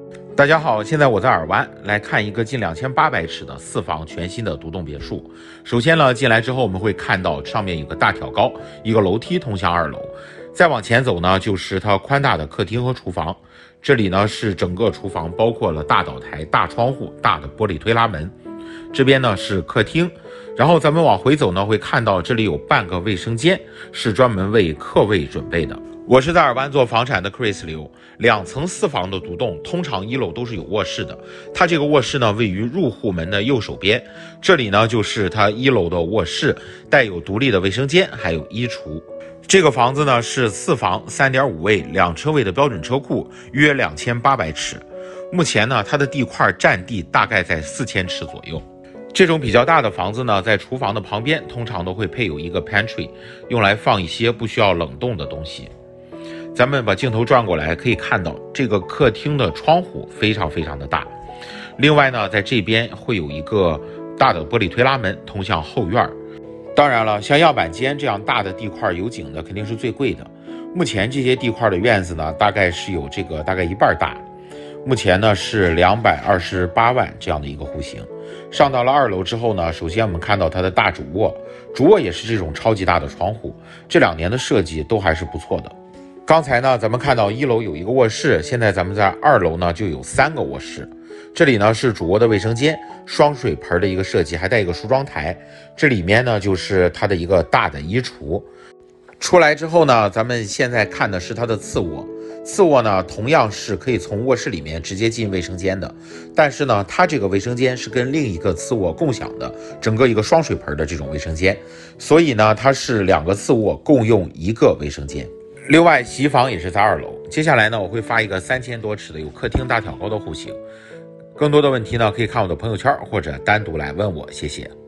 大家好，现在我在尔湾来看一个近2800尺的4房全新的独栋别墅。首先呢，进来之后我们会看到上面有个大挑高，一个楼梯通向2楼。再往前走呢，就是它宽大的客厅和厨房。这里呢是整个厨房，包括了大岛台、大窗户、大的玻璃推拉门。这边呢是客厅，然后咱们往回走呢，会看到这里有半个卫生间，是专门为客卫准备的。我是在尔湾做房产的 Chris 刘，2层4房的独栋，通常1楼都是有卧室的。它这个卧室呢，位于入户门的右手边，这里呢就是它1楼的卧室，带有独立的卫生间，还有衣橱。这个房子呢是4房3.5卫2车位的标准车库，约2800尺。目前呢，它的地块占地大概在4000尺左右。这种比较大的房子呢，在厨房的旁边通常都会配有一个 pantry， 用来放一些不需要冷冻的东西。咱们把镜头转过来，可以看到这个客厅的窗户非常的大。另外呢，在这边会有一个大的玻璃推拉门通向后院。当然了，像样板间这样大的地块有景的肯定是最贵的。目前这些地块的院子呢，大概是有大概一半大。目前呢是228万这样的一个户型。上到了2楼之后呢，首先我们看到它的大主卧，主卧也是这种超级大的窗户，这2年的设计都还是不错的。刚才呢，咱们看到1楼有一个卧室，现在咱们在2楼呢就有3个卧室。这里呢是主卧的卫生间，双水盆的一个设计，还带一个梳妆台。这里面呢就是它的一个大的衣橱。出来之后呢，咱们现在看的是它的次卧。次卧呢，同样是可以从卧室里面直接进卫生间的，但是呢，它这个卫生间是跟另一个次卧共享的，整个一个双水盆的这种卫生间，所以呢，它是2个次卧共用1个卫生间。另外，洗衣房也是在2楼。接下来呢，我会发一个3000多尺的有客厅大挑高的户型。更多的问题呢，可以看我的朋友圈或者单独来问我，谢谢。